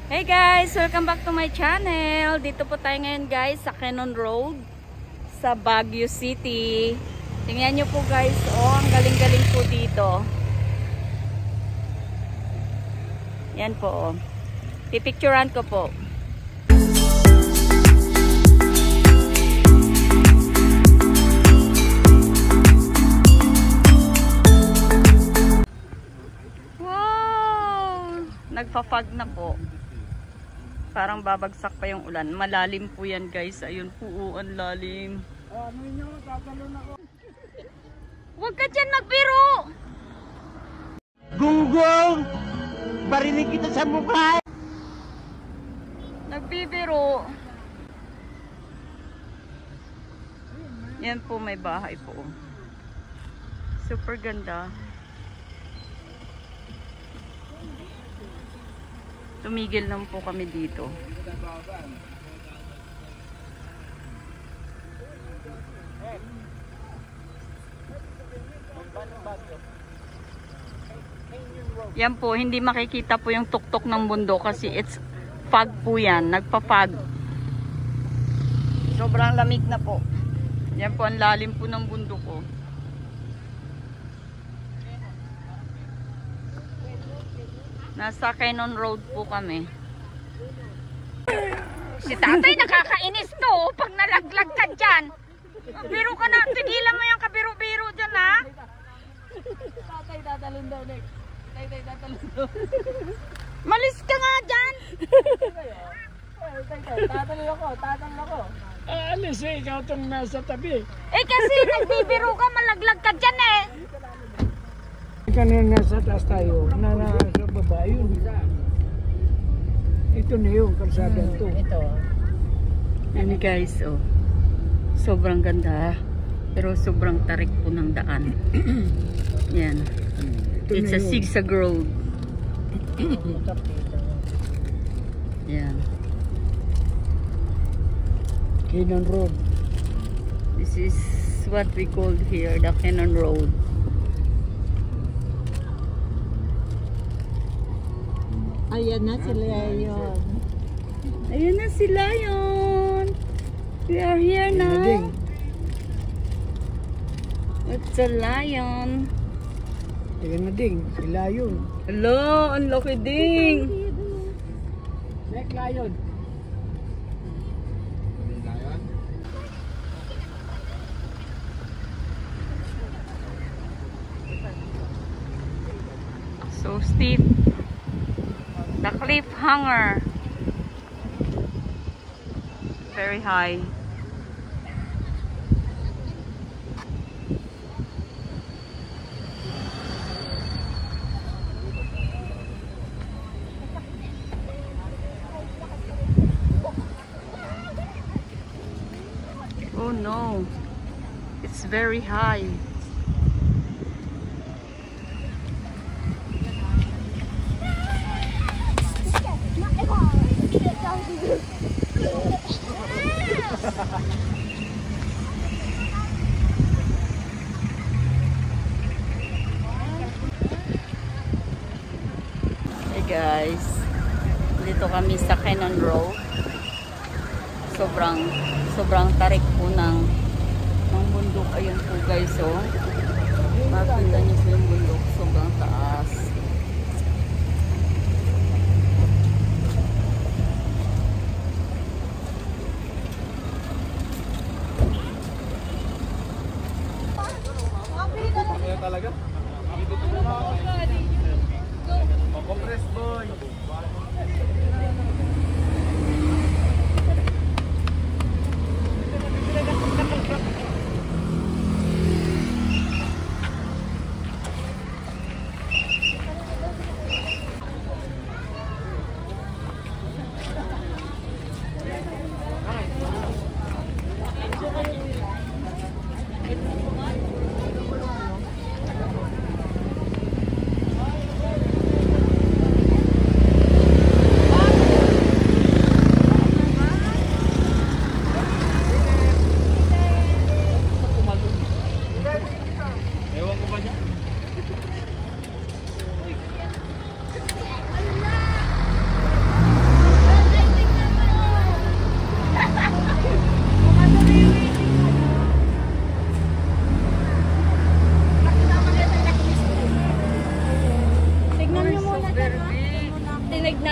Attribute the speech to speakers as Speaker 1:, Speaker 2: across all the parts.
Speaker 1: Hey guys! Welcome back to my channel. Dito po tayo ngayon guys sa Cannon Road sa Baguio City. Tingnan nyo po guys. Oh, ang galing-galing po dito. Yan po. Pipicturean ko po. Wow! Nagpa-fog na po. Parang babagsak pa yung ulan. Malalim po yan guys. Ayun po, ang lalim.
Speaker 2: Ano nyo, tatalon ako.
Speaker 1: Huwag ka dyan magbiro!
Speaker 2: Gunggong! Barinig kita sa mukha!
Speaker 1: Nagbibiro. Yan po, may bahay po. Super ganda. Tumigil lang po kami dito. Yan po, hindi makikita po yung tuktok ng bundok kasi it's fog po yan. Nagpa-fog. Sobrang lamig na po. Yan po, ang lalim po ng bundok ko. Nasa Cannon Road po kami. Si tatay nakakainis to pag nalaglag ka dyan. Biro ka na. Tigilan mo yung kabiro-biro dyan ha.
Speaker 2: Tatay, tatalon daw next. Tatay, tatalon daw.
Speaker 1: Malis ka nga dyan.
Speaker 2: Tatalon ako. Alis eh, ikaw itong nasa tabi.
Speaker 1: Eh kasi nagbibiro ka, malaglag ka dyan eh.
Speaker 2: Kanina nasa taas tayo, nasa baba yun. Ito na yung kalsada to.
Speaker 1: Ito. Yan guys, oh. Sobrang ganda. Pero sobrang tarik po ng daan. Yan. It's a zigzag road. Yan.
Speaker 2: Cannon Road.
Speaker 1: This is what we call here the Cannon Road.
Speaker 2: Ayan na sila yun.
Speaker 1: Ayan na sila yun. We are here now. It's a lion.
Speaker 2: Ayan na ding, sila yun.
Speaker 1: Hello, ang laki ding.
Speaker 2: Next lion.
Speaker 1: So steep. The cliff hanger. Very high. Oh no. It's very high. Hey guys, dito kami sa Cannon Road. Sobrang tarik po ng bundok. Ayun po guys, oh. Makita niyo po yung bundok, sobrang taas.
Speaker 2: Talaga? Compress boy.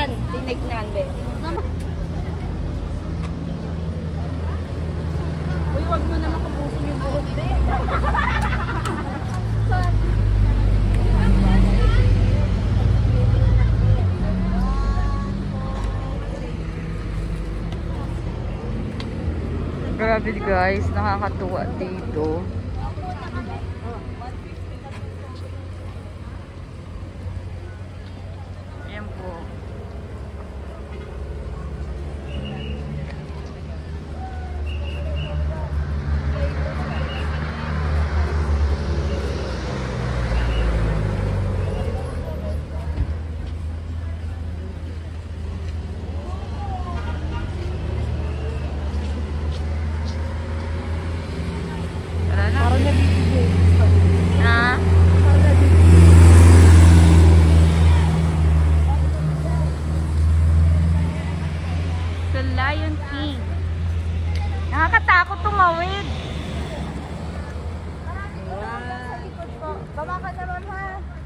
Speaker 2: yan. Tinignan, be. Uy, wag mo naman kapusin yung buhok, be.
Speaker 1: Grabe guys, nakakatuwa dito. Ayan po.
Speaker 2: Parang nabibigay.
Speaker 1: Ha?
Speaker 2: Parang nabibigay.
Speaker 1: The Lion King. Nakakatakot tumawid.
Speaker 2: Baba ka naman, ha?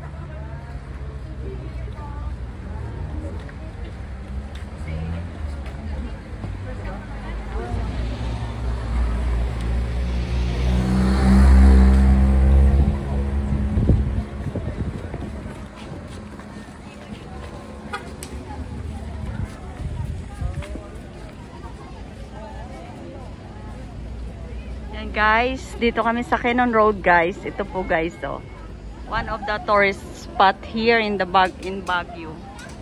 Speaker 1: Yan guys, dito kami sa Cannon Road guys. Ito po guys, oh. One of the tourist spot here in Baguio.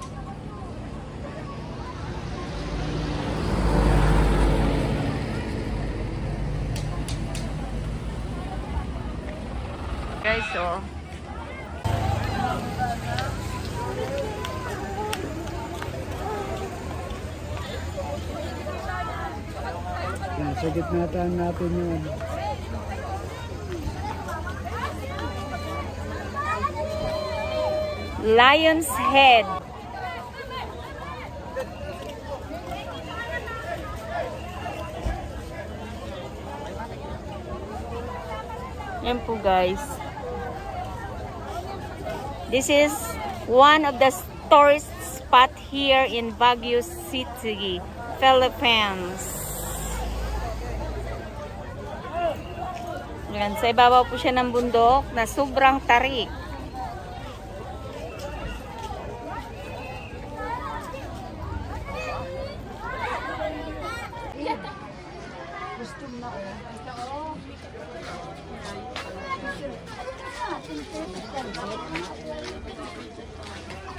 Speaker 1: Guys, oh.
Speaker 3: Sa gitna natin yun.
Speaker 1: Lion's Head. Yan po guys. This is one of the tourist spot here in Baguio City, Philippines. Yan, sa ibabaw po siya ng bundok na sobrang tarik.
Speaker 2: Gusto na, oh.